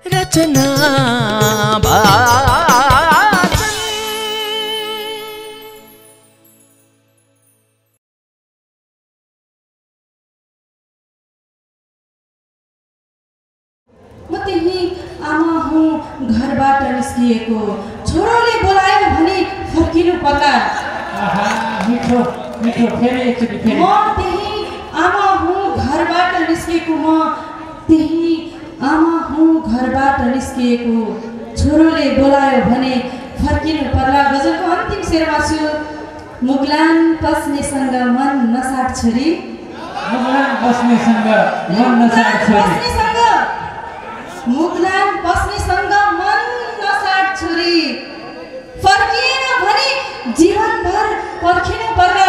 रचना म त्यही आमा हुँ घरबाट निस्किएको, छोरोले बोलायो भने फर्किनु पर्ला। मिठो मिठो फेरि एकचोटि फेरि। म त्यही आमा हुँ घरबाट निस्किएको, म त्यही आमा हुँ घरबाट निस्किएको, छोरोले बोलायो भने फर्किनु पर्ला। गजलको अन्तिम शेरमा छु। मुगलान पस्नेसँग मन नसाट छोरी, मुगलान बस्नेसँग मन नसाट छोरी, मुगलान पस्नेसँग मन नसाट छोरी, फर्किएन भने जीवनभर पर्खिनु पर्ला।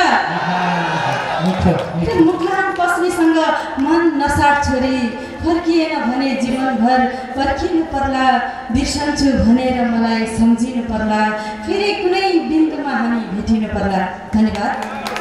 मुगलान पस्नेसँग मन नसाट छोरी, फर्किएन भने जीवनभर पर्खिनु पर्ला। बिर्सन्छु भनेर मलाई सम्झिनु पर्ला, फेरि कुनै बिन्दुमा हामी भेटिनु पर्ला। धन्यवाद।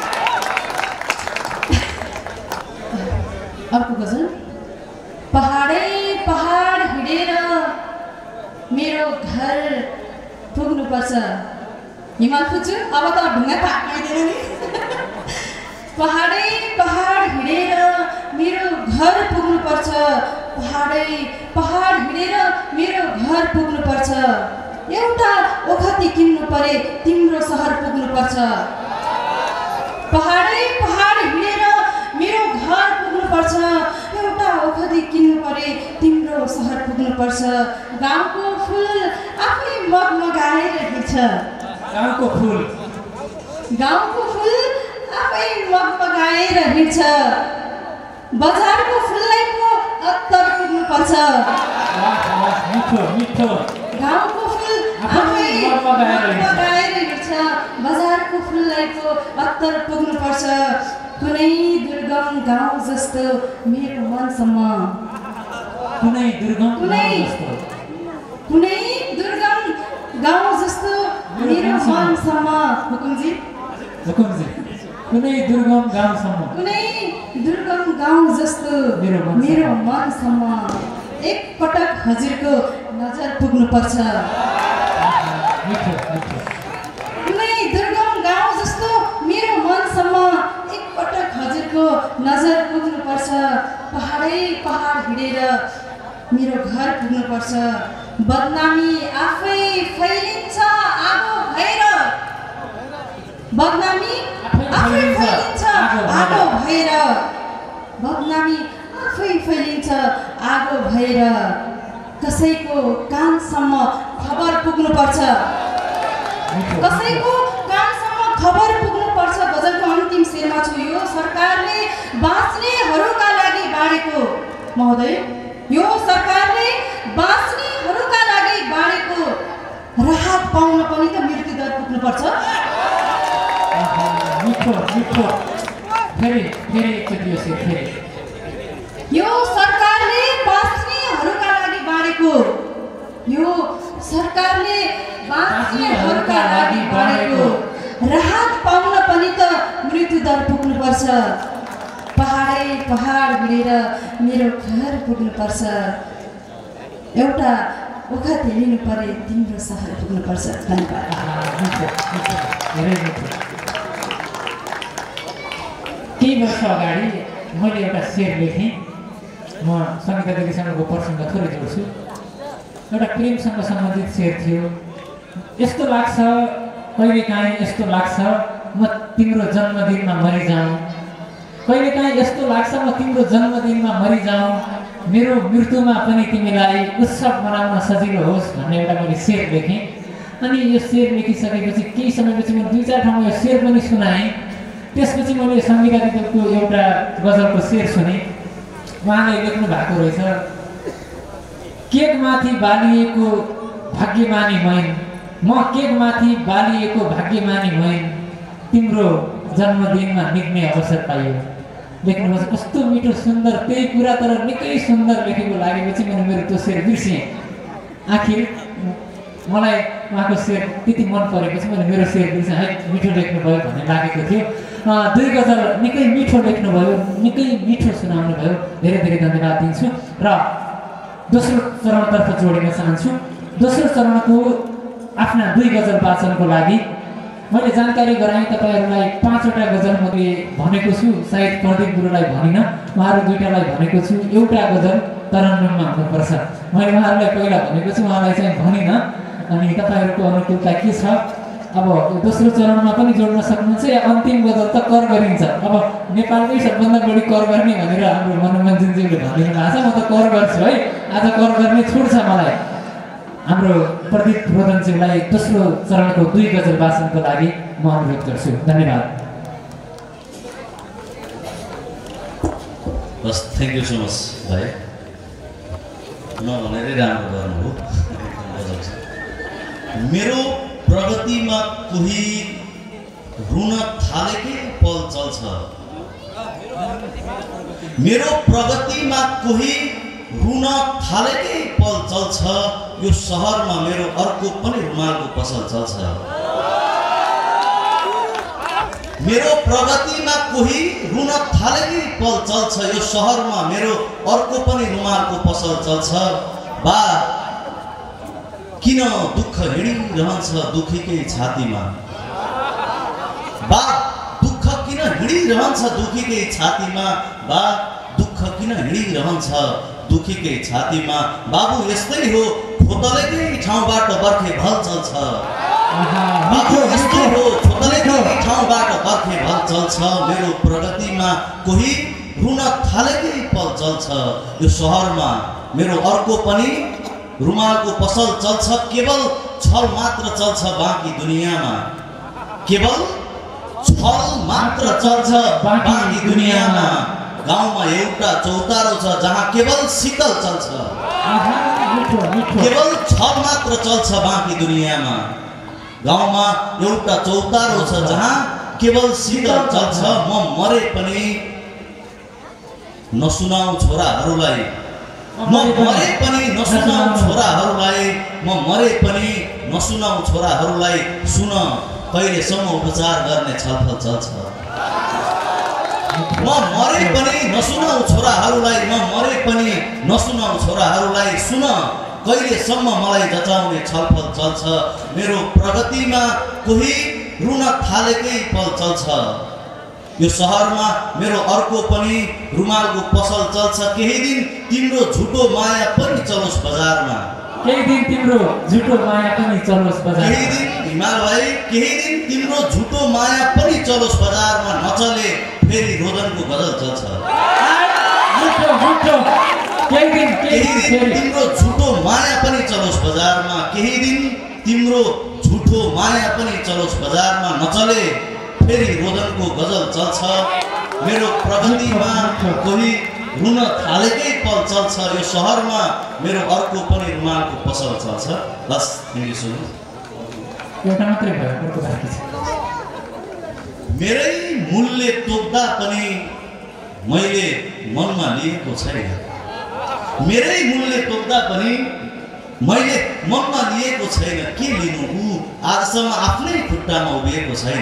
अर्को गजल। पहाडै पहाड हिँडेर मेरो घर पुग्नुपर्छ। हिमाल पुग्छु अब त ढुङ्गा ताक्दैन नि। पहाडै पहाड हिँडेर मेरो घर पुग्नुपर्छ, पहाडै पहाड हिँडेर मेरो घर पुग्नुपर्छ। एउटा ओखती किन्नु परे तिम्रो सहर पुग्नुपर्छ। पहाडै पहाड हिँडेर मेरो घर पुग्नुपर्छ, एउटा ओखती किन्नु परे तिम्रो सहर पुग्नुपर्छ। गाउँको फुल आफै मगमगाएर हिँड्छ, गाउँको फुल आफै मगमगाएर हिँड्छ। बजारको फुललाई पो अत्तर पुग्नुपर्छ। मिठो मिठो। गाउँको फुल आफै मगमगाएर हिँड्छ, बजारको फुललाई पो अत्तर पुग्नुपर्छ। कुनै दुर्गम गाउँ जस्तो मेरो मनसम्म, कुनै दुर्गम गाउँ जस्तो मेरो मनसम्म। हुकुमजी कुनै दुर्गम गाउँसम्म, कुनै दुर्गम गाउँ जस्तो मेरो मनसम्म। एक पटक हजुरको नजर पुग्नुपर्छ। कुनै दुर्गम गाउँ जस्तो मेरो मनसम्म, एक पटक हजुरको नजर पुग्नुपर्छ। पहाडै पहाड हिँडेर मेरो घर पुग्नुपर्छ। बदनामी आफै फैलिन्छ आगो भएर, बदनामी आफै फैलिन्छ आगो भएर, बदनामी आफै फैलिन्छ आगो भएर। कसैको कानसम्म खबर पुग्नुपर्छ, कसैको कानसम्म खबर पुग्नुपर्छ। गजलको अन्तिम शेरमा छु। यो सरकारले बाँच्नेहरूका लागि बाँडेको, महोदय यो सरकारले बाँच्नेहरूका लागि बाँडेको, राहत पाउन पनि त मृत्युदर पुग्नुपर्छ। मिठो मिठो फेरि फेरि एकचोटि यो शेर फेरि। यो सरकारले बाँच्नेहरूका लागि बाँडेको, यो सरकारले बाँच्नेहरूका लागि बाँडेको, राहत पाउन पनि त मृत्युदर पुग्नुपर्छ। पहाडै पहाड हिँडेर मेरो घर पुग्नुपर्छ। एउटा ओखती लिनु परे तिम्रो सहर पुग्नुपर्छ। धन्यवाद। केही वर्ष अगाडि मैले एउटा शेर लेखेँ। म सङ्गीता देवीसँगको प्रसङ्ग थोरै जोड्छु। एउटा प्रेमसँग सम्बन्धित शेर थियो। यस्तो लाग्छ कहिलेकाहीँ, यस्तो लाग्छ म तिम्रो जन्मदिनमा मरिजाउँ, कहिलेकाहीँ यस्तो लाग्छ म तिम्रो जन्मदिनमा मरिजाउँ, मेरो मृत्युमा पनि तिमीलाई उत्सव मनाउन सजिलो होस् भन्ने एउटा मैले शेर लेखेँ। अनि यो शेर लेखिसकेपछि केही समयपछि म 2-4 ठाउँमा यो शेर पनि सुनाएँ। त्यसपछि मैले सङ्गीता दिदीको एउटा गजलको शेर सुनेँ। उहाँले लेख्नु भएको रहेछ, केकमाथि बालिएको भाग्यमानी मैन, म केकमाथि बालिएको भाग्यमानी मैन, तिम्रो जन्मदिनमा निक्ने अवसर पाइयो। लेख्नुभएको छ। कस्तो मिठो सुन्दर त्यही कुरा, तर निकै सुन्दर लेखेको लागेपछि मैले मेरो त्यो शेर बिर्सेँ। आखिर मलाई उहाँको शेर त्यति मन परेपछि मैले मेरो शेर बिर्सेँ। है मिठो लेख्नुभयो भन्ने लागेको थियो। 2 गजल निकै मिठो लेख्नुभयो, निकै मिठो सुनाउनु भयो। धेरै धेरै धन्यवाद दिन्छु। र दोस्रो चरणतर्फ जोडिन चाहन्छु। दोस्रो चरणको आफ्ना 2 गजल वाचनको लागि मैले जानकारी गराएँ तपाईँहरूलाई 5वटा गजल मैले भनेको छु। सायद प्रदीप गुरुलाई भनिनँ, उहाँहरू 2टालाई भनेको छु। एउटा गजल तरन्नुममा हुनुपर्छ। मैले उहाँहरूलाई पहिला भनेको छु, उहाँलाई चाहिँ भनिनँ। अनि तपाईँहरूको अनुकूलता के छ? अब दोस्रो चरणमा पनि जोड्न सक्नुहुन्छ या अन्तिम गजल त कर गरिन्छ। अब नेपालमै सबभन्दा बढी कर गर्ने भनेर हाम्रो मनोरञ्जनज्यूले भनिदिनु भएको छ। म त कर गर्छु है, आज कर गर्ने छुट छ मलाई। हाम्रो प्रदीप रोदनज्यूलाई दोस्रो चरणको 2 गजल वाचनको लागि म अनुरोध गर्छु। धन्यवाद। बस थ्याङ्क यू सो मच भाइ। नभनेरै राम्रो गर्नुभयो। मेरो प्रगतिमा कोही रुन थालेकै पल चल्छ। मेरो प्रगतिमा कोही रुन थालेकै पल चल्छ। यो सहरमा मेरो अर्को पनि रुमालको पसल चल्छ। मेरो प्रगतिमा कोही रुन थालेकै पल चल्छ। यो सहरमा मेरो अर्को पनि रुमालको पसल चल्छ। बा किन दुःख हिँडिरहन्छ दुखीकै छातीमा? बा दुःख किन हिँडिरहन्छ दुखीकै छातीमा? बा दुःख किन हिँडिरहन्छ दुखीकै छातीमा? बाबु यस्तै हो, खोतलेकै ठाउँबाट बर्खे भल चल्छ। बाबु यस्तै हो, खोतलेकै ठाउँबाट बर्खे भल चल्छ। मेरो प्रगतिमा कोही रुन थालेकै पल चल्छ। यो सहरमा मेरो अर्को पनि रुमालको पसल चल्छ। केवल छल मात्र चल्छ बाँकी दुनियाँमा। केवल छल मात्र चल्छ बाँकी दुनियाँमा। गाउँमा एउटा चौतारो छ जहाँ केवल शीतल चल्छ। केवल छल मात्र चल्छ बाँकी दुनियाँमा। गाउँमा एउटा चौतारो छ जहाँ केवल शीतल चल्छ। म मरे पनि नसुनाऊ छोराहरूलाई। म मरे पनि नसुनाऊ छोराहरूलाई। म मरे पनि नसुनाऊ छोराहरूलाई। सुन कहिलेसम्म उपचार गर्ने छलफल चल्छ। म मरे पनि नसुनाऊ छोराहरूलाई। म मरे पनि नसुनाऊ छोराहरूलाई। सुन कहिलेसम्म मलाई जचाउने छलफल चल्छ। मेरो प्रगतिमा कोही रुन थालेकै पल चल्छ। यो सहरमा मेरो अर्को पनि रुमालको पसल चल्छ। केही दिन तिम्रो झुटो माया पनि चलोस् बजारमा। केही दिन तिम्रो झुटो माया पनि चलोस् बजारमा। केही दिन हिमाल भाइ, केही दिन तिम्रो झुटो माया पनि चलोस् बजारमा। नचले फेरि रोदनको गजल चल्छ। केही दिन तिम्रो झुटो माया पनि चलोस् बजारमा। केही दिन तिम्रो झुटो माया पनि चलोस् बजारमा। नचले फेरि रोदनको गजल चल्छ। मेरो प्रगतिमा कोही रुन थालेकै पल चल्छ। यो सहरमा मेरो अर्को पनि रुमालको पसल चल्छ। बस थ्याङ्क यू सो मच। एउटा मात्रै भयो, अर्को बाँकी छ। मेरै मूल्य तोक्दा पनि मैले मनमा लिएको छैन। मेरै मूल्य तोक्दा पनि मैले मनमा लिएको छैन। के लिनु? ऊ आजसम्म आफ्नै खुट्टामा उभिएको छैन।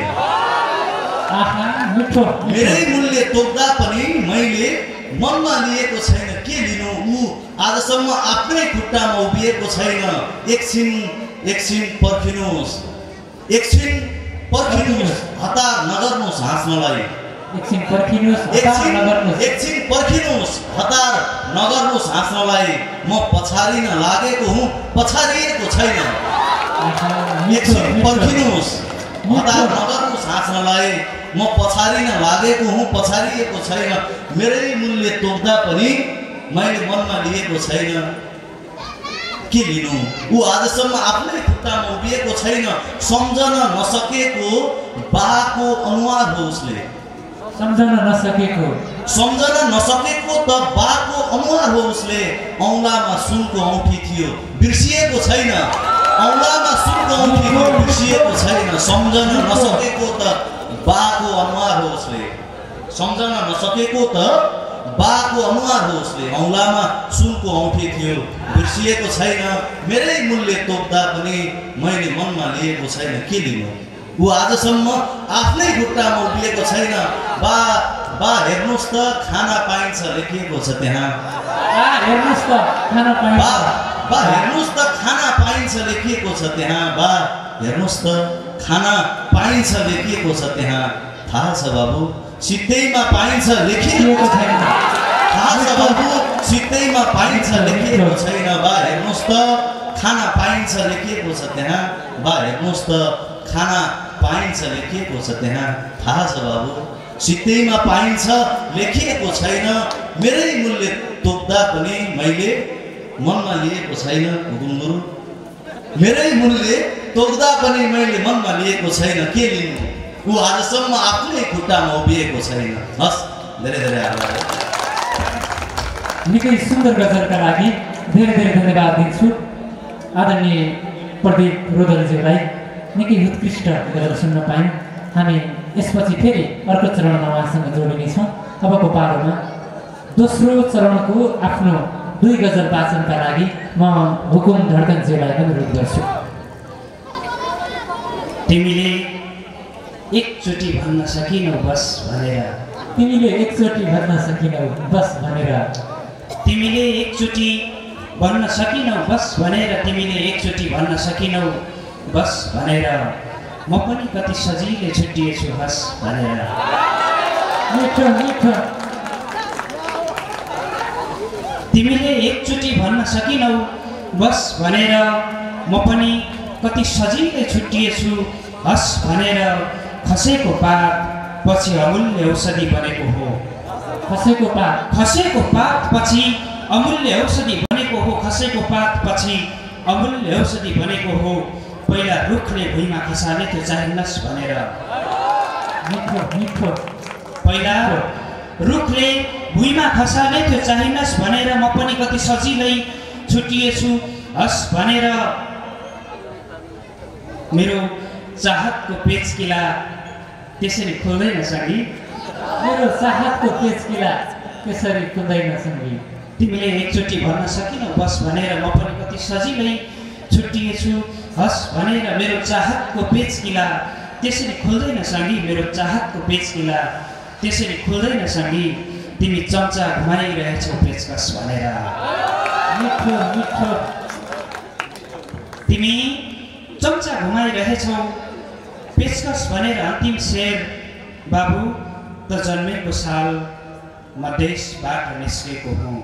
मेरै मूल्य तोक्दा पनि मैले मनमा लिएको छैन। के लिनु? ऊ आजसम्म आफ्नै खुट्टामा उभिएको छैन। एकछिन पर्खिनुहोस्। एकछिन पर्खिनुहोस्, हतार नगर्नुहोस् हाँस्नलाई। एकछिन पर्खिनुहोस्, हतार नगर्नुहोस् हाँस्नलाई। म पछारिन लागेको हुँ, पछारिएको छैन। एकछिन पर्खिनुहोस्, हतार नगर्नुहोस् हाँस्नलाई। म पछारिन लागेको हुँ, पछारिएको छैन। मेरै मूल्य तोक्दा पनि मैले मनमा लिएको छैन। के लिनु? ऊ आजसम्म आफ्नै खुट्टामा उभिएको छैन। सम्झन नसकेको बाको अनुहार हो उसले। सम्झन नसकेको त बाको अनुहार हो उसले। औँलामा सुनको औँठी थियो, बिर्सिएको छैन। औँलामा सुनको औँठी थियो, बिर्सिएको छैन। सम्झन नसकेको त बाको अनुहार हो उसले। सम्झन नसकेको त बाको अनुहार हो उसले। औँलामा सुनको औँठी थियो, बिर्सिएको छैन। मेरै मूल्य तोक्दा पनि मैले मनमा लिएको छैन। के लिनु? ऊ आजसम्म आफ्नै खुट्टामा उभिएको छैन। बा हेर्नुस् त खाना पाइन्छ लेखिएको छ त्यहाँ। हेर्नुस् त खाना पाइन्छ। बा हेर्नुस् त खाना पाइन्छ लेखिएको छ त्यहाँ। बा हेर्नुस् त खाना पाइन्छ लेखिएको छ त्यहाँ। थाहा छ बाबु सित्तैमा पाइन्छ लेखिएको छैन। थाहा छ बाबु सित्तैमा पाइन्छ लेखिएको छैन। बा हेर्नुस् त खाना पाइन्छ लेखिएको छ त्यहाँ। बा हेर्नुस् त खाना पाइन्छ लेखिएको छ त्यहाँ। थाहा छ बाबु सित्तैमा पाइन्छ लेखिएको छैन। मेरै मूल्य तोक्दा पनि मैले मनमा लिएको छैन गुरुङ। मेरै मूल्य तोक्दा पनि मैले मनमा लिएको छैन। के लिनु ऊ आजसम्म आफ्नै खुट्टामा उभिएको छैन। हस् धेरै धेरै आभार। निकै सुन्दर गजलका लागि धेरै धेरै धन्यवाद दिन्छु आदरणीय प्रदीप रोदलज्यूलाई। निकै उत्कृष्ट गजल सुन्न पायौँ। हामी यसपछि फेरि अर्को चरणमा उहाँसँग जोडिनेछौँ। अबको पालोमा दोस्रो चरणको आफ्नो 2 गजल वाचनका लागि म हुकुम धड्कनज्यूलाई अनुरोध गर्छु। तिमीले एकचोटि भन्न सकिनौ बस भनेर। तिमीले एकचोटि भन्न सकिनौ बस भनेर। तिमीले एकचोटि भन्न सकिनौ बस भनेर। तिमीले एकचोटि भन्न सकिनौ बस भनेर। म पनि कति सजिलै छुट्टिएछु हस भनेर। मिठो मिठो। तिमीले एकचोटि भन्न सकिनौ बस भनेर। म पनि कति सजिलै छुट्टिएछु हस भनेर। खसेको पात पछि अमूल्य औषधि बनेको हो। खसेको पात पछि अमूल्य औषधि बनेको हो। खसेको पात पछि अमूल्य औषधि बनेको हो। पहिला रुखले भुइँमा खसाले थियो चाहिनस् भनेर। मिठो मिठो। पहिला रुखले भुइँमा खसाले थियो चाहिनस् भनेर। म पनि कति सजिलै छुट्टिएछु हस् भनेर। मेरो चाहतको पेचकिला त्यसरी खुल्दैन सङ्गी। मेरो चाहतको पेचकिला त्यसरी खुल्दैन सङ्गी। तिमीले एकचोटि भन्न सकिनौ बस भनेर। म पनि कति सजिलै छुट्टिएछु हस् भनेर। मेरो चाहतको पेचकिला त्यसरी खुल्दैन सङ्गी। मेरो चाहतको पेचकिला त्यसरी खुल्दैन सङ्गी। तिमी चम्चा घुमाइरहेछौ पेचकस भनेर। मिठो मिठो। तिमी चम्चा घुमाइरहेछौ पेचकस भनेर। अन्तिम शेर बाबु त जन्मेको साल म देशबाट निस्केको हुँ।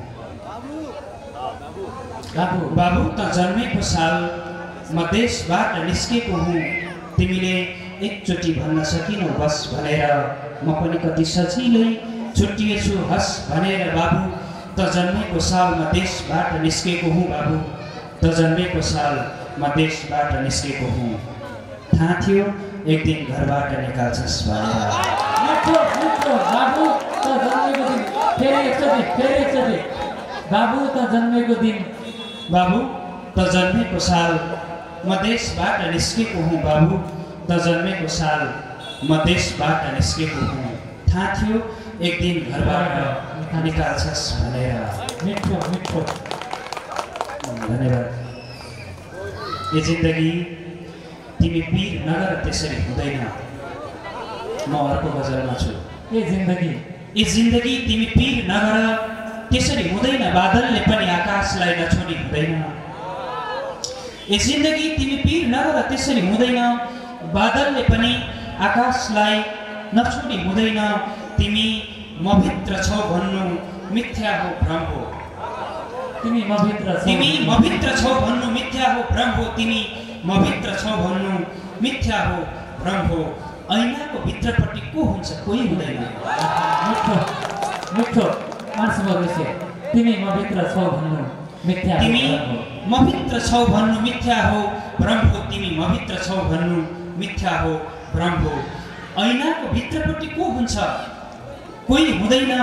बाबु त जन्मेको साल म देशबाट निस्केको हुँ। तिमीले एकचोटि भन्न सकिनौ बस भनेर। म पनि कति सजिलै छुट्टिएछु हस् भनेर। बाबु त जन्मेको साल म देशबाट निस्केको हुँ। बाबु त जन्मेको साल म देशबाट निस्केको हुँ। थाहा थियो एक दिन घरबाट निकाल्छस् भनेर। मिठो मिठो। बाबु त जन्मेको दिन फेरि एकचोटि। बाबु त जन्मेको दिन। बाबु त जन्मेको साल म देशबाट निस्केको हुँ। बाबु त जन्मेको साल म देशबाट निस्केको हुँ। थाहा थियो एक दिन घरबाट निकाल्छस् भनेर। मिठो मिठो। धन्यवाद। यो जिन्दगी तिमी पिर नगर त्यसरी हुँदैन। म अर्को गजलमा छु। ए जिन्दगी तिमी पिर नगर त्यसरी हुँदैन। बादलले पनि आकाशलाई नछोडी हुँदैन। ए जिन्दगी तिमी पिर नगर त्यसरी हुँदैन। बादलले पनि आकाशलाई नछोडी हुँदैन। तिमी म भित्र छौ भन्नु मिथ्या हो भ्रम हो। तिमी म भित्र छौ भन्नु मिथ्या हो भ्रम हो। तिमी म भित्र छौ भन्नु मिथ्या हो भ्रम हो। ऐनाको भित्रपट्टि को हुन्छ कोही हुँदैन। मिठो मिठो। तिमी म भित्र छौ भन्नु मिथ्या हो। तिमी म भित्र छौ भन्नु मिथ्या हो भ्रम हो। तिमी म भित्र छौ भन्नु मिथ्या हो भ्रम हो। ऐनाको भित्रपट्टि को हुन्छ कोही हुँदैन।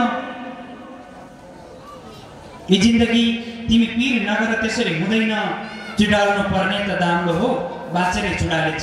यो जिन्दगी तिमी पिर नगर त्यसरी हुँदैन। चुडाल्नु पर्ने त दाम्रो हो बाँचेरै चुडालिन्छ।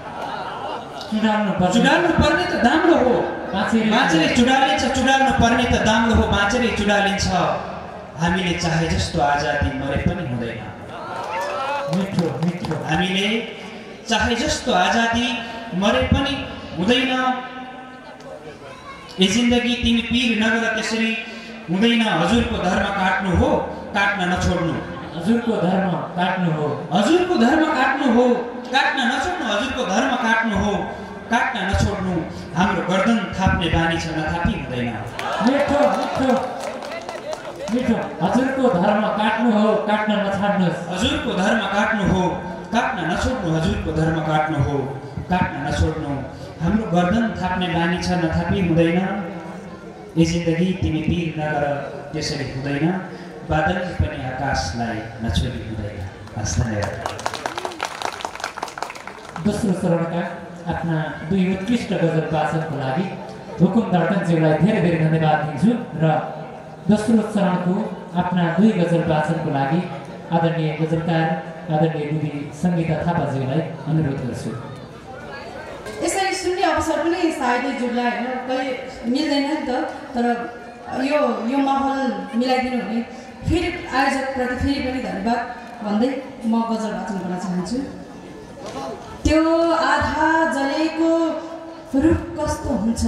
चुडाल्नु पर्ने त दाम्रो हो बाँचेरै चुडालिन्छ। चुडाल्नु पर्ने त दाम्रो हो बाँचेरै चुडालिन्छ। हामीले चाहे जस्तो आजादी मरे पनि हुँदैन। मिठो मिठो। हामीले चाहे जस्तो आजादी मरे पनि हुँदैन। ए जिन्दगी तिमी पीर नगर त्यसरी हुँदैन हजुरको धर्म काट्नु हो काट्न नछोड्नु हजुरको धर्म काट्नु हो हजुरको धर्म काट्नु हो काट्न नछोड्नु हजुरको धर्म काट्नु हो काट्न नछोड्नु हाम्रो गर्दन थाप्ने बानी छ नथापी हुँदैन मिठो मिठो मिठो हजुरको धर्म काट्नु हो काट्न नछाड्नुहोस् हजुरको धर्म काट्नु हो काट्न नछोड्नु हजुरको धर्म काट्नु हो काट्न नछोड्नु हाम्रो गर्दन थाप्ने बानी छ नथापी हुँदैन ए जिन्दगी तिमी पीर नगर त्यसरी हुँदैन बादल पनि आकाशलाई नछोडी हुँदैन हस् धन्यवाद दोस्रो चरणका आफ्ना दुई उत्कृष्ट गजल वाचनको लागि हुकुम धड्कनज्यूलाई धेरै धेरै धन्यवाद दिन्छु र दोस्रो चरणको आफ्ना दुई गजल वाचनको लागि आदरणीय गजलकार आदरणीय दिदी सङ्गीता थापाज्यूलाई अनुरोध गर्छु यसरी सुन्ने अवसर पनि सायदै जुट्ला होइन कहिले मिल्दैन नि त तर यो माहौल मिलाइदिनु भने फेरि आयोजकप्रति फेरि पनि धन्यवाद भन्दै म गजल वाचन गर्न चाहन्छु त्यो आधा जलेको रुख कस्तो हुन्छ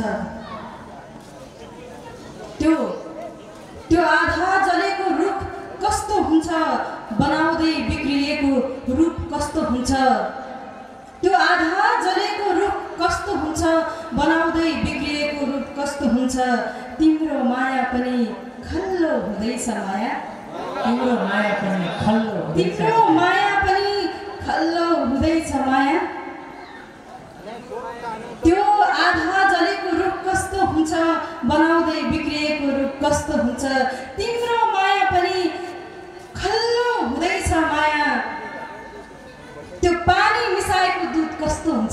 त्यो आधा जलेको रुख कस्तो हुन्छ बनाउँदै बिग्रिएको रूप कस्तो हुन्छ त्यो आधा जलेको रुख कस्तो हुन्छ बनाउँदै बिग्रिएको रूप कस्तो हुन्छ तिम्रो माया पनि खल्लो हुँदैछ माया तिम्रो माया पनि खल्लो हुँदैछ तिम्रो माया पनि खल्लो हुँदैछ माया त्यो आधा जलेको रुख कस्तो हुन्छ बनाउँदै बिग्रिएको रूप कस्तो हुन्छ तिम्रो माया पनि खल्लो हुँदैछ माया त्यो पानी मिसाएको दुध कस्तो हुन्छ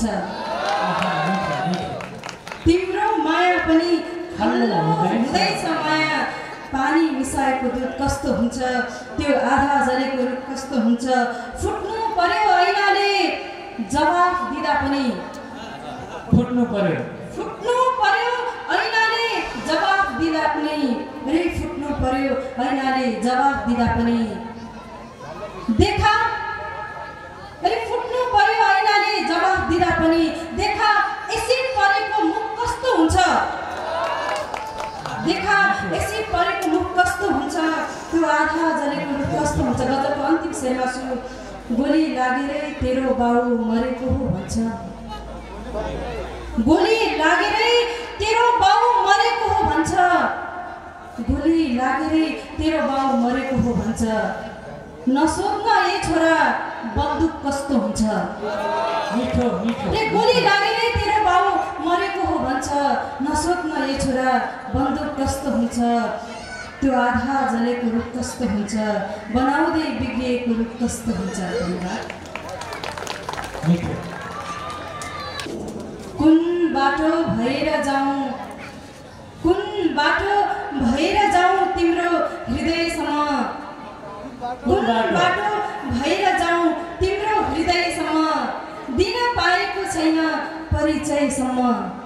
तिम्रो माया पनि खल्लो हुँदैछ माया पानी मिसाएको दुध कस्तो हुन्छ त्यो आधा जलेको रुख कस्तो हुन्छ फुट्नु पर्यो ऐनाले जवाफ दिँदा पनि फुट्नु पर्यो ऐनाले जवाफ दिँदा पनि रे फुट्नु पर्यो ऐनाले जवाफ दिँदा पनि देखा फुट्नु पर्यो ऐनाले जवाफ दिँदा पनि देखा एसिड परेको मुख कस्तो हुन्छ त्यो आधा जलेको रुख कस्तो हुन्छ गजलको अन्तिम शेरमा छु गोली लागेरै तेरो बाउ मरेको हो भन्छ गोली लागेरै तेरो बाउ मरेको हो भन्छ गोली लागेरै तेरो बाउ मरेको हो भन्छ नसोध्न ए छोरा बन्दुक कस्तो हुन्छ मिठो मिठो गोली लागेरै तेरो बाउ मरेको हो भन्छ नसोध्न ए छोरा बन्दुक कस्तो हुन्छ त्यो आधा जलेको रुख कस्तो हुन्छ बनाउँदै बिग्रिएको रुख कस्तो हुन्छ धन्यवाद मिठो कुन बाटो भएर जाऊँ तिम्रो हृदयसम्म कुन बाटो भएर जाऊँ तिम्रो हृदयसम्म दिन पाएको छैन परिचयसम्म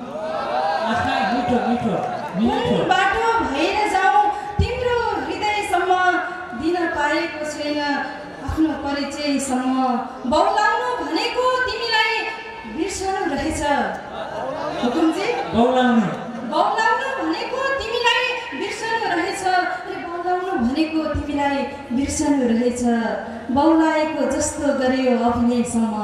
कुन बाटो भएर जाऊँ तिम्रो हृदयसम्म दिन पाएको छैन आफ्नो परिचयसम्म बौलाउनु भनेको तिमीलाई बिर्सनु रहेछ हुकुमजी बौलाउनु भनेको तिमीलाई बिर्सनु रहेछ बौलाउनु भनेको तिमीलाई बिर्सनु रहेछ बौलाएको जस्तो गर्यो अभिनयसम्म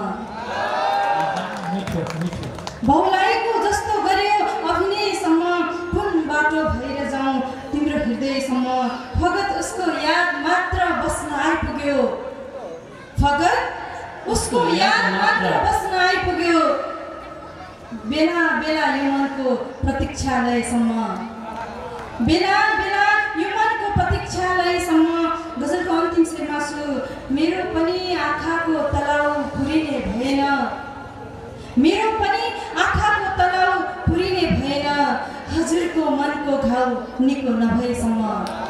बौलाएको जस्तो गर्यो अभिनयसम्म कुन बाटो भएर जाऊँ तिम्रो हृदयसम्म फगत उसको याद मात्र बस्न आइपुग्यो फगत उसको याद मात्र बस्न आइपुग्यो बेला बेला यो मनको प्रतीक्षालयसम्म बेला बेला यो मनको प्रतीक्षालयसम्म गजलको अन्तिम शेरमा छु मेरो पनि आँखाको तलाउ पुरिने भएन मेरो पनि आँखाको तलाउ पुरिने भएन हजुरको मनको घाउ निको नभएसम्म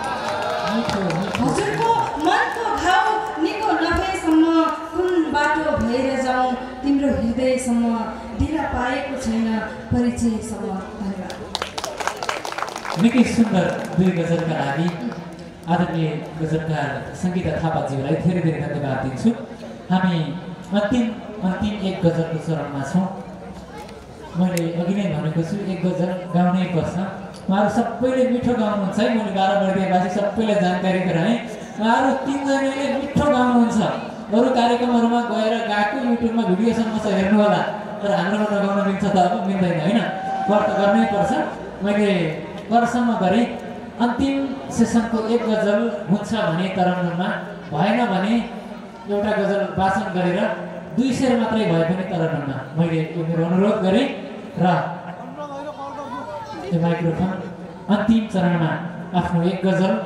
हजुरको मनको घाउ निको नभएसम्म कुन बाटो भएर जाऊँ तिम्रो हृदयसम्म दिन पाएको छैन परिचयसम्म धन्यवाद निकै सुन्दर दुई गजलका लागि आदरणीय गजलकार सङ्गीता थापाज्यूलाई धेरै धेरै धन्यवाद दिन्छु हामी अन्तिम एक गजलको चरणमा छौँ मैले अघि नै भनेको छु एक गजल गाउनै पर्छ उहाँहरू सबैले मिठो गाउनुहुन्छ है। मैले 12 बर्दियावासी सबैलाई जानकारी गराएँ। उहाँहरू 3 जनाले मिठो गाउनुहुन्छ। अरू कार्यक्रमहरूमा गएर गाएको युट्युबमा भिडियोसम्म छ हेर्नु होला, तर हाम्रोमा नगाउन मिल्छ त अब मिल्दैन होइन, कर त गर्नै पर्छ। मैले करसम्म गरेँ। अन्तिम सेसनको 1 गजल हुन्छ भने तरन्नुममा, भएन भने एउटा गजल वाचन गरेर 2 शेर मात्रै भए पनि तरन्नुममा मैले यो मेरो अनुरोध गरेँ। र यो माइक्रोफोन अन्तिम चरणमा आफ्नो 1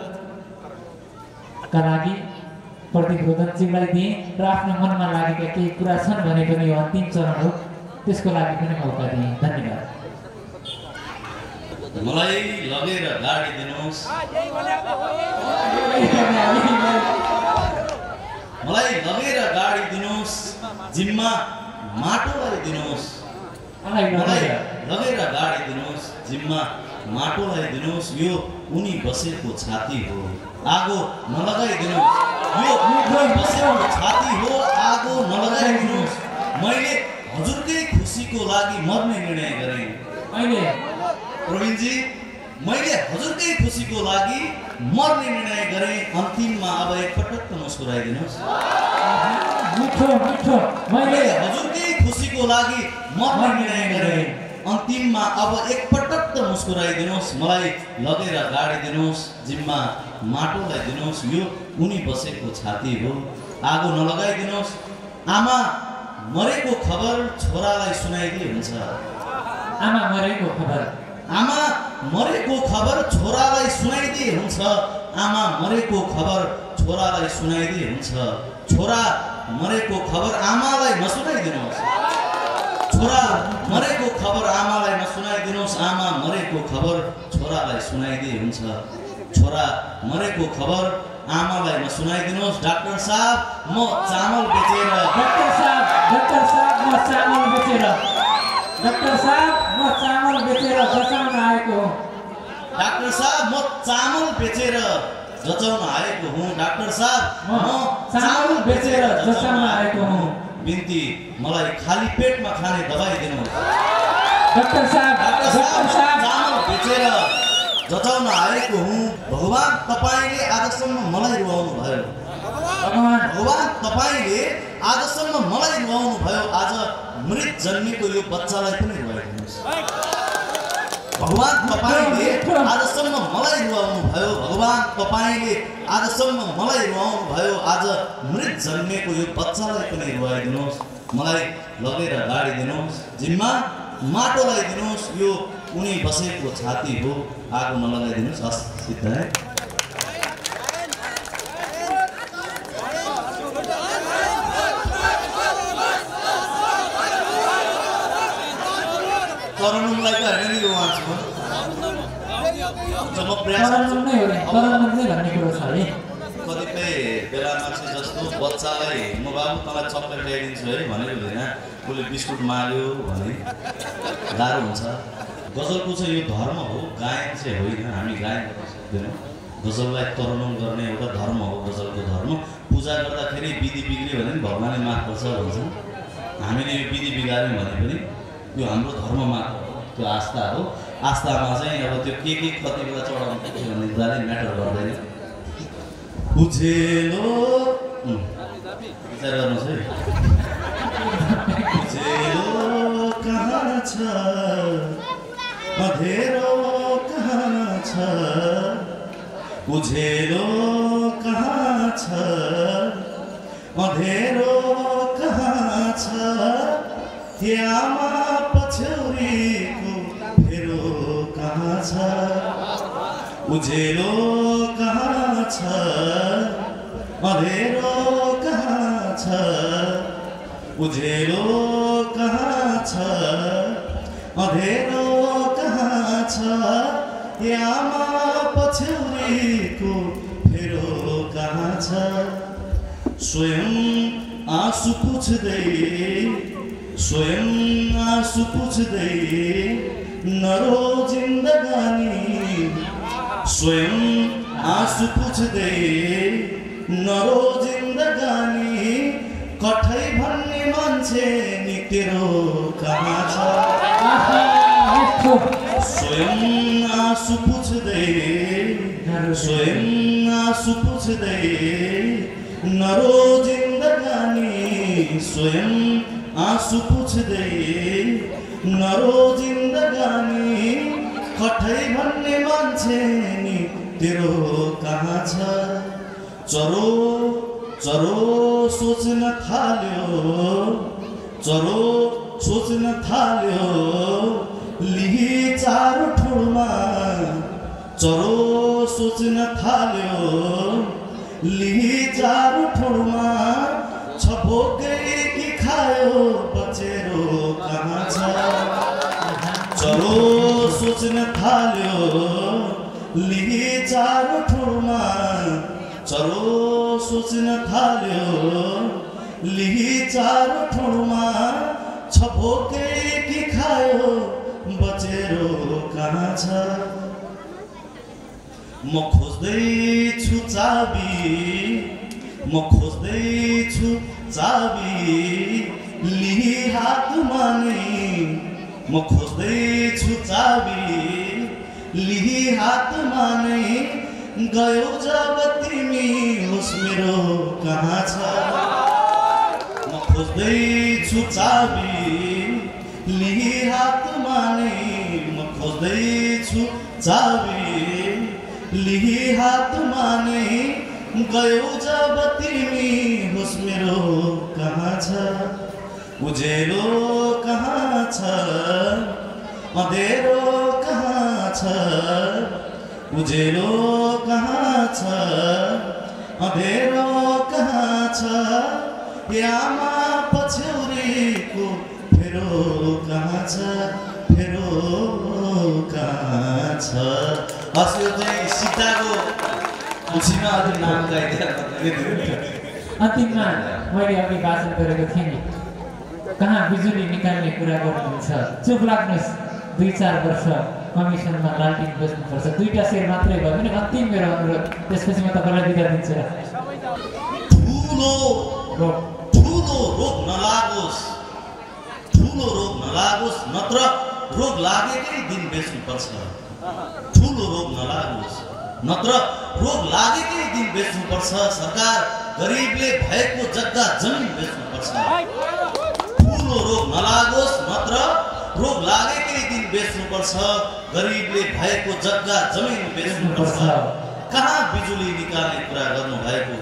गजलका लागि प्रदीप रोदनज्यूलाई दिएँ र आफ्नो मनमा लागेका केही कुरा छन् भने पनि यो अन्तिम चरण हो, त्यसको लागि पनि मौका दिएँ। धन्यवाद। मलाई लगेर गाडी दिनुहोस्, मलाई लगेर गाडी दिनुहोस्, जिम्मा माटोलाई दिनुहोस्। मलाई लगेर गाडी दिनुहोस्, जिम्मा माटोलाई दिनुहोस्। यो उनी बसेको छाती हो, आगो नलगाइदिनुहोस्। यो उनी बसेको छाती हो, आगो नलगाइदिनुहोस्। मैले हजुरकै खुसीको लागि मर्ने निर्णय गरेँ। प्रवीणजी, मैले हजुरकै खुसीको लागि मर्ने निर्णय गरेँ। अन्तिममा अब एकपटक त मुस्कुराइदिनुहोस्। मैले हजुरकै खुसीको लागि मर्ने निर्णय गरेँ। अन्तिममा अब एकपटक त मुस्कुराइदिनुहोस्। मलाई लगेर गाडी दिनुहोस्, जिम्मा माटोलाई दिनुहोस्। यो उनी बसेको छाती हो, आगो नलगाइदिनुहोस्। आमा मरेको खबर छोरालाई सुनाइदिए हुन्छ। आमा मरेको खबर, आमा मरेको खबर छोरालाई सुनाइदिए हुन्छ। आमा मरेको खबर छोरालाई सुनाइदिए हुन्छ। छोरा मरेको खबर आमालाई नसुनाइदिनुहोस्। छोरा मरेको खबर आमालाई नसुनाइदिनुहोस्। आमा मरेको खबर छोरालाई सुनाइदिए हुन्छ। छोरा मरेको खबर आमालाई नसुनाइदिनुहोस्। डाक्टर साहब म चामल बेचेर, डाक्टर साहब म चामल बेचेर, डाक्टर साहब म चामल बेचेर जचाउन आएको हुँ। डाक्टर साहब म चामल बेचेर जचाउन आएको हुँ। डाक्टर साहब म चामल बेचेर जचाउन आएको हुँ। बिन्ती मलाई खाली पेटमा खाने दबाई दिनुहोस्। डाक्टर साहब चामल बेचेर जचाउन आएको हुँ। भगवान तपाईँले आजसम्म मलाई रुवाउनु भयो। भगवान तपाईँले आजसम्म मलाई रुवाउनु भयो। आज मृत जन्मेको यो बच्चालाई पनि रुवाइदिनुहोस्। भगवान तपाईँले आजसम्म मलाई रुवाउनु भयो। भगवान तपाईँले आजसम्म मलाई रुवाउनु भयो। आज मृत जन्मेको यो बच्चालाई पनि रुवाइदिनुहोस्। मलाई लगेर गाडी दिनुहोस्, जिम्मा माटोलाई दिनुहोस्। यो उनी बसेको छाती हो, आगो नलगाइदिनुहोस्। हस् सिद्ध है। तरन्नुमलाई त होइन नि उहाँको जब प्रयास कतिपय बेलामा चाहिँ जस्तो बच्चालाई म बाबु तँलाई चक्लेट ल्याइदिन्छु है भनेको हुँदैन, उसले बिस्कुट माग्यो भने गाह्रो हुन्छ। गजलको चाहिँ यो धर्म हो, गायन चाहिँ होइन। हामी गायन गर्न सक्दैनौँ। गजललाई तरन्नुम गर्ने एउटा धर्म हो। गजलको धर्म पूजा गर्दाखेरि विधि बिग्रियो भने पनि भगवानले माफ गर्छ भन्छन्। हामीले यो विधि बिगाऱ्यौँ भने पनि यो हाम्रो धर्म मात्र हो, त्यो आस्था हो। आस्थामा चाहिँ अब त्यो के कति बेला चढाउनु पर्छ भन्ने कुराले म्याटर गर्दैन। उजेलो विचार गर्नुहोस् है। उजेलो कहाँ छ, अँधेरो कहाँ छ। उजेलो कहाँ छ, अँधेरो कहाँ छ। आमा पछौरीको फेरो कहाँ छ। उजेलो कहाँ छ, अँधेरो कहाँ छ। उजेलो कहाँ छ, अँधेरो कहाँ छ। आमा पछौरीको फेरो कहाँ छ। स्वयं आँसु पुछ्दै, स्वयं आँसु पुछ्दै नरो जिन्दगानी। स्वयं आँसु पुछ्दै नरो जिन्दगानी। कठै भन्ने मान्छे नि तेरो कहाँ छ। स्वयं आँसु पुछ्दै स्वयं आँसु पुछ्दै नरो जिन्दगानी स्वयं आँसु पुछ्दै नरो जिन्दगानी कठै भन्ने मान्छे नि तेरो कहाँ छ चरो चरो सोच्न थाल्यो लिही चारो ठुरमा चरो सोच्न थाल्यो लिही चारो ठुरमा छ भोकै कि खायो बचेरो कहाँ छ चरो सोच्न थाल्यो लिही चारो ठुरमा चरो सोच्न थाल्यो लिही चारो ठुरमा छ भोकै कि खायो बचेरो कहाँ छ म खोज्दैछु चाबी लिही हातमा नै म खोज्दैछु चाबी लिही हातमा नै गयो जब तिमी होस् मेरो कहाँ छ म खोज्दैछु चाबी लिही हातमा नै म खोज्दैछु चाबी लिही हातमा नै गयो जब तिमी होस् मेरो कहाँ छ उजेलो कहाँ छ अँधेरो कहाँ छ उजेलो कहाँ छ अँधेरो कहाँ छ आमा पछ्यौरीको फेरो कहाँ छ फेरो कहाँ छ हस् यो चाहिँ सीताको खुसीमा अझै नाम गाइदिएर अन्तिममा मैले अघि भाषण गरेको थिएँ नि कहाँ बिजुली निकाल्ने कुरा गर्नुहुन्छ चुप लाग्नुहोस् 2-4 वर्ष कमिसनमा लालटिन बस्नुपर्छ 2टा शेर मात्रै भयो भने अन्तिम मेरो अनुरोध त्यसपछि म तपाईँलाई बिदा दिन्छु ठुलो रोग नलागोस् नत्र रोग लागेकै दिन बेच्नुपर्छ ठुलो रोग नलागोस् नत्र रोग लागेकै दिन बेच्नुपर्छ सरकार गरिबले भएको जग्गा जमिन बेच्नुपर्छ ठुलो रोग नलागोस् नत्र रोग लागेकै दिन बेच्नुपर्छ गरिबले भएको जग्गा जमिन बेच्नुपर्छ कहाँ बिजुली निकाल्ने कुरा गर्नु भएको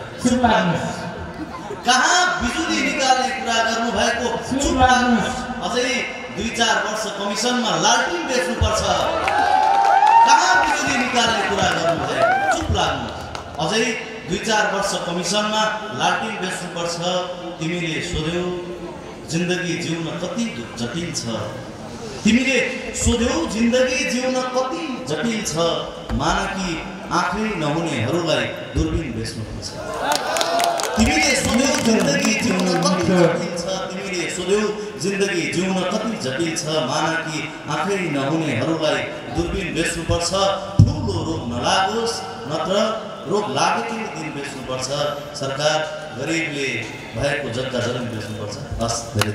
कहाँ बिजुली निकाल्ने कुरा गर्नु भएको चुप लाग्नुहोस् अझै 2-4 वर्ष कमिसनमा लालटिन बेच्नुपर्छ कहाँ बिजुली निकाल्ने कुरा गर्नु भएको चुप लाग्नुहोस् अझै 2-4 वर्ष कमिसनमा लालटिन बेच्नुपर्छ तिमीले सोध्यौ जिन्दगी जिउन कति जटिल छ तिमीले सोध्यौ जिन्दगी जिउन कति जटिल छ मानकी आँखै नहुनेहरूलाई दूरबीन बेच्नुपर्छ तिमीले सोध्यौ जिन्दगी जिउन कति जटिल छ तिमीले सोध्यौ जिन्दगी जिउन कति जटिल छ मानकी आँखै नहुनेहरूलाई दूरबीन बेच्नुपर्छ ठुलो रोग नलागोस् नत्र रोग लागेकै दिन बेच्नुपर्छ सरकार गरिबले भएको जग्गा जमिन बेच्नुपर्छ हस् धेरै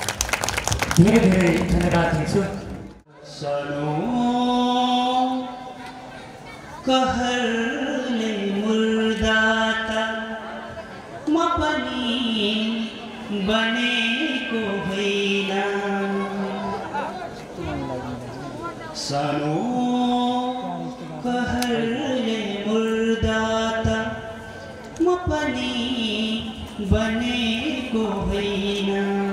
धन्यवाद दिन्छु सानो कहरले मुर्दाता म पनि बनेको होइन सानो कहरले मुर्दाता म पनि बनेको होइन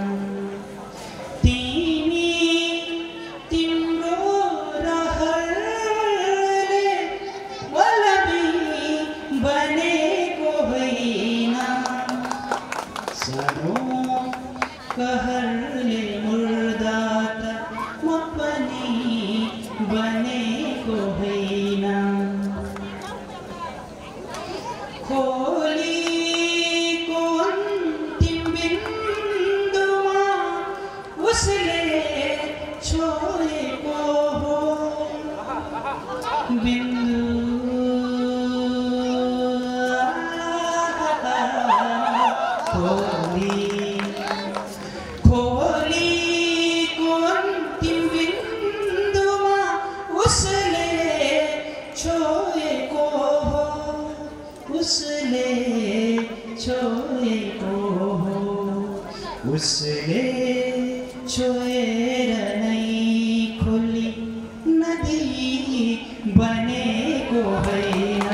कहरले मुर्दाता म पनि बनेको होइन खोलीको अन्तिम बिन्दुमा उसले छोडेको हो बिन्दु खोलीको अन्तिम बिन्दुमा उसले छोएको हो उसले छोएर नै खोली नदी बनेको होइन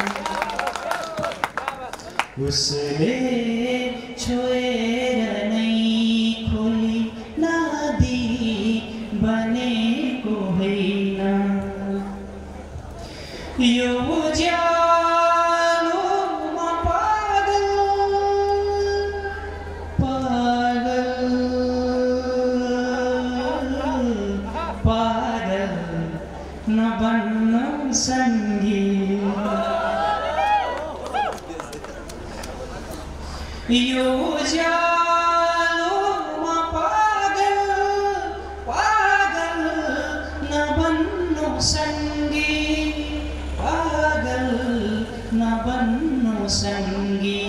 उसले छोएर नै खोली नदी बनेको होइन यो ज्यालोमा पागल पागल पागल नबन्नु सङ्गी यो ज्यालोमा पागल पागल नबन्नु सङ्गी पागल नबन्नु सङ्गी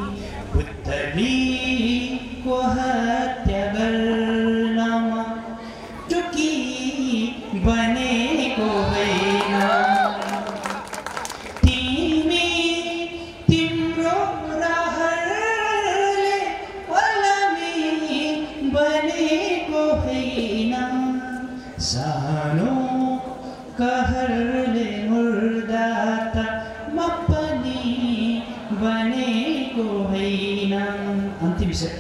पुतलीको हत्या गर्नमा टुकी बनेको होइन तिमी तिम्रो रहरले वलमी बनेको होइन सानो कहरले मुर्दा त म पनि बनेको होइन अन्तिम विषय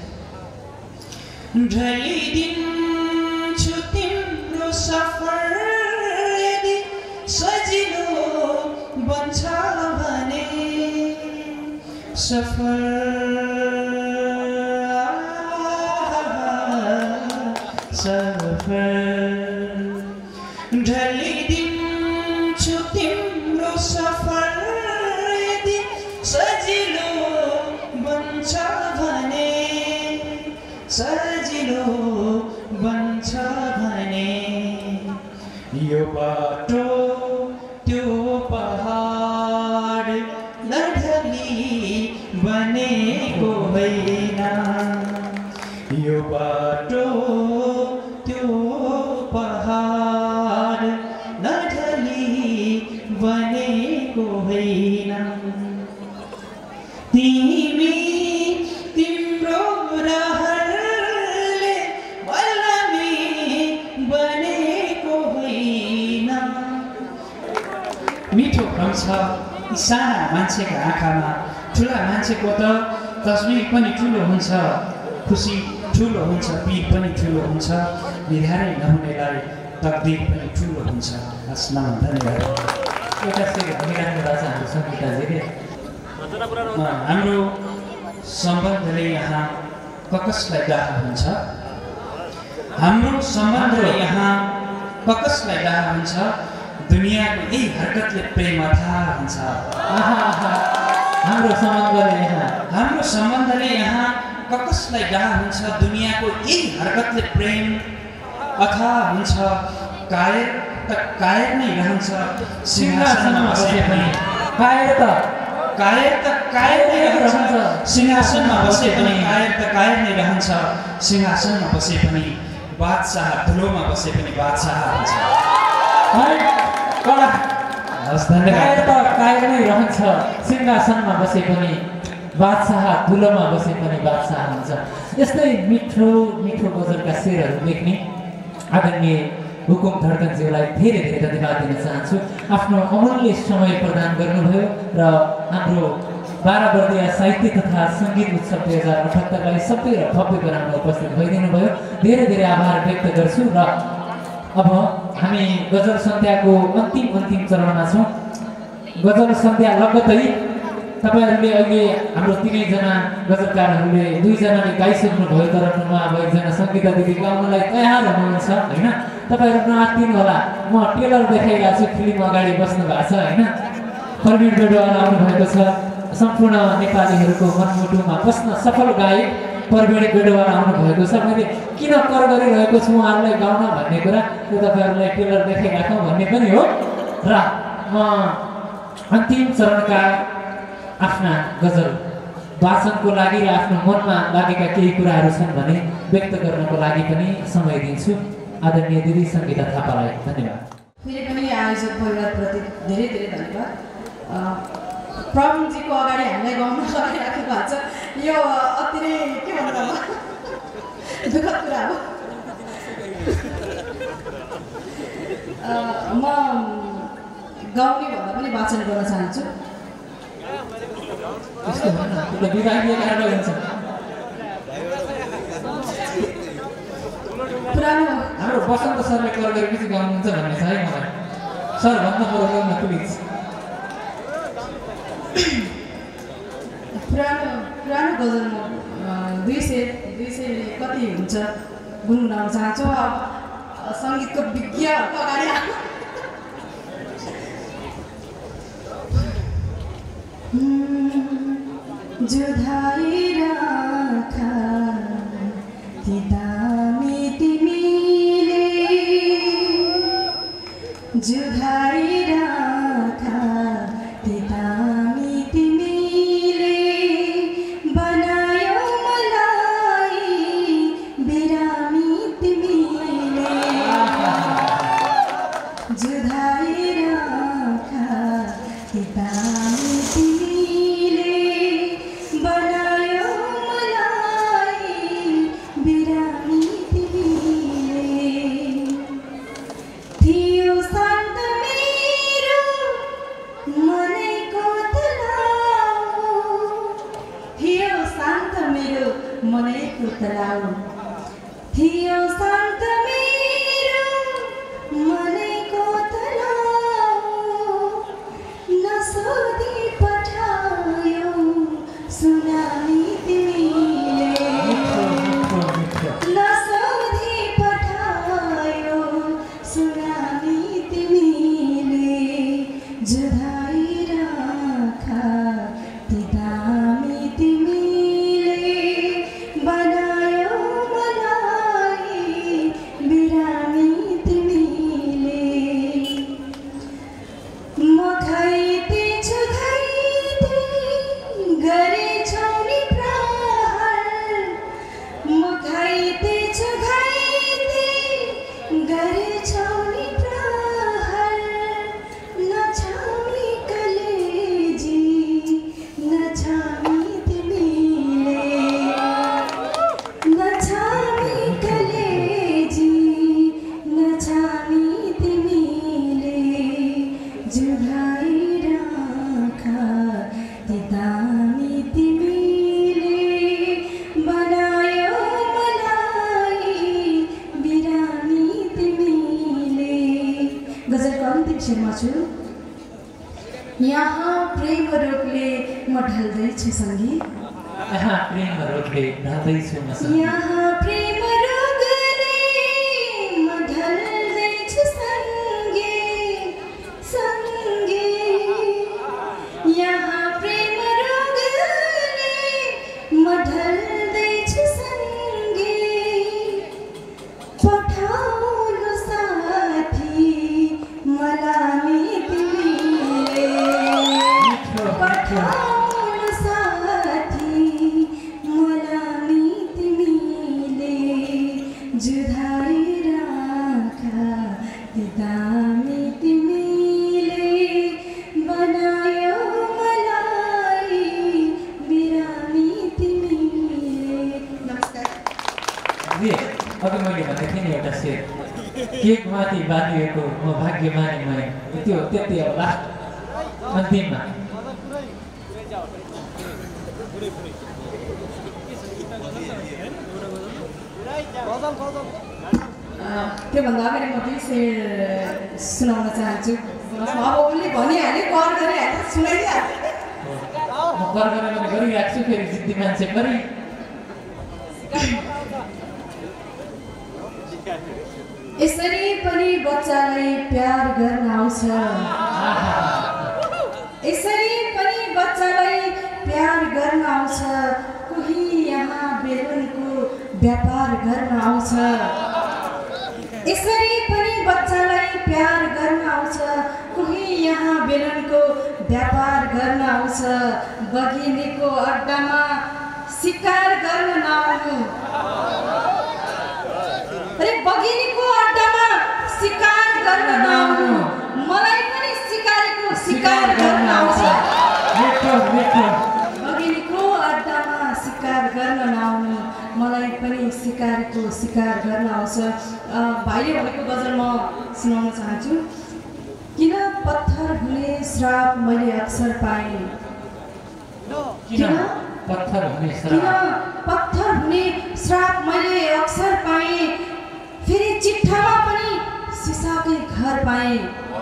ढलिदिन्छु तिम्रो सफर यदि सजिलो बन्छ भने सफर सफर ढलिदिन्छु तिम्रो सफर यदि सजिलो बन्छ भने सजिलो बन्छ भने यो बाटो त्यो पहाड नढली बनेको होइन यो बाटो त्यो पहाड नढली बनेको होइन तिमी तिम्रो रहरले वलमी बनेको होइन मिठो भ्रम छ साना मान्छेको आँखामा ठुला मान्छेको त तस्बिर पनि ठुलो हुन्छ खुसी ठुलो हुन्छ पिर पनि ठुलो हुन्छ निधारै नहुनेलाई तकदिर पनि ठुलो हुन्छ हस्न धन्यवाद एउटा सेकेन्ड भनिराख्नु भएको छ हाम्रो सङ्गीताजीले हाम्रो सम्बन्धले यहाँ ककसलाई डाहा हुन्छ हाम्रो सम्बन्धले यहाँ ककसलाई डाहा हुन्छ दुनियाँको यही हरकतले प्रेम थाहा हुन्छ हाम्रो सम्बन्धले यहाँ ककसलाई डाहा हुन्छ दुनियाँको यही हरकतले प्रेम अथाह हुन्छ कायर त कायर नै रहन्छ सिंहासनमा बसे पनि कायर त कायर नै रहन्छ सिंहासनमा बसे पनि कायर त कायर नै रहन्छ सिंहासनमा बसे पनि बादशाह धुलोमा बसे पनि बादशाह हुन्छ कायर त कायर नै रहन्छ सिंहासनमा बसे पनि बादशाह धुलोमा बसे पनि बादशाह हुन्छ यस्तै मिठो मिठो गजलका शेरहरू लेख्ने आदरणीय हुकुम धड्कनज्यूलाई धेरै धेरै धन्यवाद दिन चाहन्छु आफ्नो अमूल्य समय प्रदान गर्नुभयो र हाम्रो 12 वर्षीय साहित्य तथा सङ्गीत उत्सव 2078लाई सबै र भव्य बनाउन उपस्थित भइदिनु भयो धेरै धेरै आभार व्यक्त गर्छु र अब हामी गजल सन्ध्याको अन्तिम चरणमा छौँ गजल सन्ध्या लगत्तै तपाईहरूले अहिले हाम्रो 3 जना गजलकारहरूले 2 जनाले गाइसक्नु भयो तर अब एकजना सङ्गीता दिदी गाउनलाई तयार हुनुहुन्छ होइन तपाईहरू नआत्तिनु होला म टेलर देखाइरहेको छु फिल्म अगाडि बस्नु भएको छ होइन प्रवीण बेडवाल आउनुभएको छ सम्पूर्ण नेपालीहरूको मनमुटुमा बस्न सफल गायक प्रवीण बेडवाल आउनुभएको छ मैले किन कर गरिरहेको छु उहाँहरूलाई गाउन भन्ने कुरा त्यो तपाईँहरूलाई टेलर देखाइराखौँ भन्ने पनि हो र म अन्तिम चरणका आफ्ना गजल वाचनको लागि र आफ्नो मनमा लागेका केही कुराहरू छन् भने व्यक्त गर्नको लागि पनि समय दिन्छु आदरणीय दिदी सङ्गीता थापालाई धन्यवाद फेरि पनि आयोजक परिवारप्रति धेरै धेरै धन्यवाद प्रवीणजीको अगाडि हामीलाई गाउन लगाइराख्नु भएको छ। यो अति नै के भन्नु दुःखद कुरा हो। म गाउने भन्दा पनि वाचन गर्न चाहन्छु। पुरानो हाम्रो बसन्त सरले कल गरेपछि गाउनुहुन्छ भन्ने छ है मलाई। सर भन्न पर्दैन प्लिज। पुरानो गजल म 200 कति हुन्छ गुनगुनाउन चाहन्छु। सङ्गीतको विज्ञहरूको अगाडि जुधाई राखा ती दामी तिमीले जुधाई राखा ती दामी तिमीले बनायो मलाई बिरामी तिमीले जुधाई राखा ती दामी तिमीले बनायो मलाई बिरामी तिमीले थियो शान्त मेरो मनको तलाउ थियो शान्त मेरो मनको तलाउ थियो शान्त मेरो मनको तलाउ नसोधी पठायो सुनामी तिमीले नसोधी पठायो सुनामी तिमीले जुधाई राखा ती दामी तिमीले बनायो मलाई बिरामी तिमीले म घाइतेछु घाइते गरेछौ नि प्रहार म घाइतेछु घाइते गरेछौ नि प्रहार नछामी कलेजी नछामी तिमीले नछामी कलेजी नछामी तिमीले जुधाई राखा ती दामी तिमीले बनायो मलाई बिरामी तिमीले। गजलको अन्तिम शेरमा छु। यहाँ प्रेम रोगले म ढल्दैछु सँगै यहाँ प्रेम रोगले ढल्दैछु म सँगै यहाँ प्रेम रोगले म ढल्दैछु सँगै सँगै यहाँ प्रेम रोगले म ढल्दैछु सँगै पठाउनु साथी मलाई तिमीले पठाउनु साथी मलाई तिमीले जुधाई राखा ती दामी तिमीले बनायो मलाई बिरामी तिमीले। नमस्कार। अघि मैले भनेको थिएँ नि एउटा शेर केकमाथि बाँधिएको म भाग्यमानी मै त्यो त्यति अब लास्ट अन्तिममा त्योभन्दा अगाडि म 2 शेर सुनाउन चाहन्छु। अब उसले भनिहाल्यो कर गरिहाल्यो सुनाइदिइहाल्यो। म कर गरेर गरिरहेको छु फेरि जिद्दी मान्छे पनि यसरी पनि बच्चालाई प्यार गर्न आउँछ यसरी पनि बच्चालाई प्यार गर्न आउँछ कोही यहाँ बेलुनको व्यापार गर्न आउँछ यसरी पनि बच्चालाई प्यार गर्न आउँछ कोही यहाँ बेलुनको व्यापार गर्न आउँछ बगिनीको अड्डामा शिकार गर्न नआउनु अरे बगिनीको अड्डामा शिकार गर्न नआउनु मलाई पनि शिकारीको शिकार गर्न आउँछ मिठो अघिल्लो अड्डामा शिकार गर्न नआउनु मलाई पनि शिकारको शिकार गर्न आउँछ। भाइले भनेको गजल म सुनाउन चाहन्छु। किन पत्थर हुने श्राप मैले अक्सर पाएँ, किन पत्थर हुने किन श्राप पत्थर हुने श्राप मैले अक्सर पाएँ, फेरि चिट्ठामा पनि सिसाकै घर पाएँ।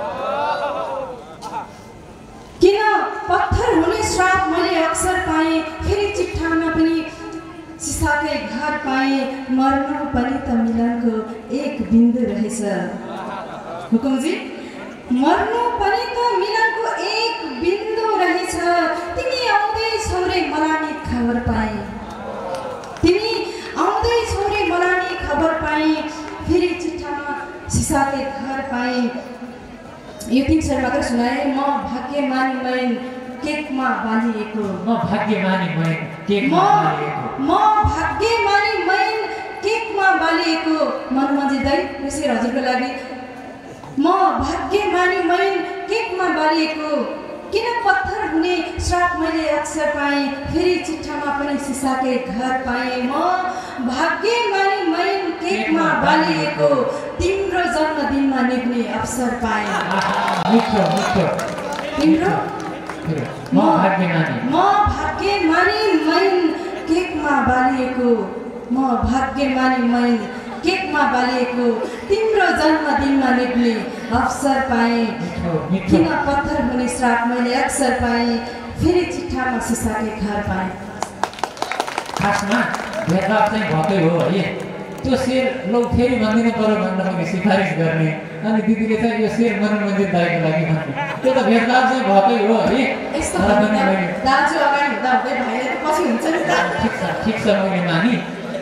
किन पत्थर हुने श्राप मैले अक्सर पाएँ, फेरि चिट्ठामा पनि सिसाकै घर पाएँ। मर्नु पनि त मिलनको एक बिन्दु रहेछ हुकुमजी, मर्नु पनि त मिलनको एक बिन्दु रहेछ। तिमी आउँदैछौ रे मलानी खबर पाएँ, तिमी आउँदैछौ रे मलानी खबर पाएँ, फेरि चिट्ठामा सिसाकै घर पाएँ। यो 3 शेर मात्र सुनाएँ। म भाग्यमानी मैन केकमा बालिएको, म भाग्यमानी मैन केकमा बालिएको, म भाग्यमानी मैन केकमा बालिएको। मनमजी दाइ यो शेर हजुरको लागि। म भाग्यमानी मैन केकमा बालिएको, किन पत्थर हुने श्राप मैले अक्सर पाएँ, फेरि चिट्ठामा पनि सिसाकै घर पाएँ। म भाग्यमानी मैन केकमा बालिएको, तिम्रो जन्मदिनमा निक्ने अवसर पाएँ। मिठो मिठो तिम्रो म भाग्यमानी, म भाग्यमानी मैन केकमा बालिएको, म भाग्यमानी मैन केकमा बालिएको, तिम्रो जन्मदिनमा निक्ने अवसर पाएँ। मिठो मिठो किन पत्थर हुने श्राप मैले अक्सर पाएँ, फेरि चिट्ठामा सिसाकै घर पाएँ। खासमा भेदभाव चाहिँ भएकै हो है। त्यो शेर लौ फेरि भनिदिनु पर्यो भनेर मैले सिफारिस गर्ने, अनि दिदीले चाहिँ यो शेर मनोरञ्जन दाइको लागि भन्ने, त्यो त भेदभाव चाहिँ भएकै हो है। यस्तो तर पनि मैले दाजु अगाडि हुँदा हुँदै भाइले त पछि हुन्छ नि त। ठिक छ मैले मानि।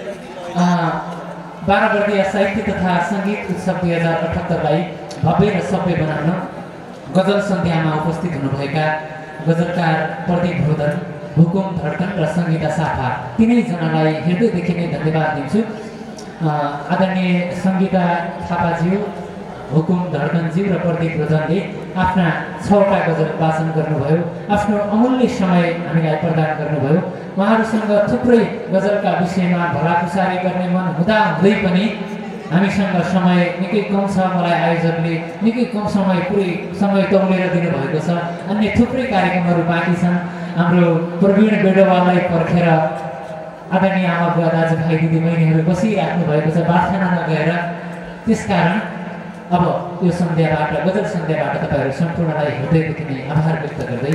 12 वर्षीय साहित्य तथा सङ्गीत उत्सव 2078लाई भव्य र सभ्य बनाउन गजल सन्ध्यामा उपस्थित हुनुभएका गजलकार प्रदीप भोदन, हुकुम धड्कन र सङ्गीता साफा तिनैजनालाई हृदयदेखि नै धन्यवाद दिन्छु। आदरणीय सङ्गीता थापाज्यू, हुकुम धड्कनज्यू र प्रदीप भोदनले आफ्ना 6वटा गजल वाचन गर्नुभयो, आफ्नो अमूल्य समय हामीलाई प्रदान गर्नुभयो। उहाँहरूसँग थुप्रै गजलका विषयमा भलाकुसारी गर्ने मन हुँदा हुँदै पनि हामीसँग समय निकै कम छ। मलाई आयोजकले निकै कम समय पुरै समय तौलेर दिनुभएको छ। अन्य थुप्रै कार्यक्रमहरू बाँकी छन्। हाम्रो प्रवीण बेडोवाललाई पर्खेर आदरणीय आमा बुवा दाजुभाइ दिदीबहिनीहरू बसिराख्नु भएको छ बाथाना नगएर। त्यसकारण अब यो सन्ध्याबाट, गजल सन्ध्याबाट तपाईँहरू सम्पूर्णलाई हृदयदेखि नै आभार व्यक्त गर्दै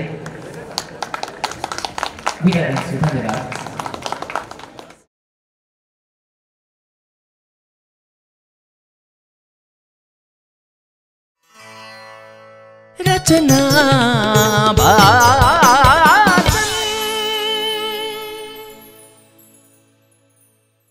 बिदा दिन्छु। धन्यवाद। रचना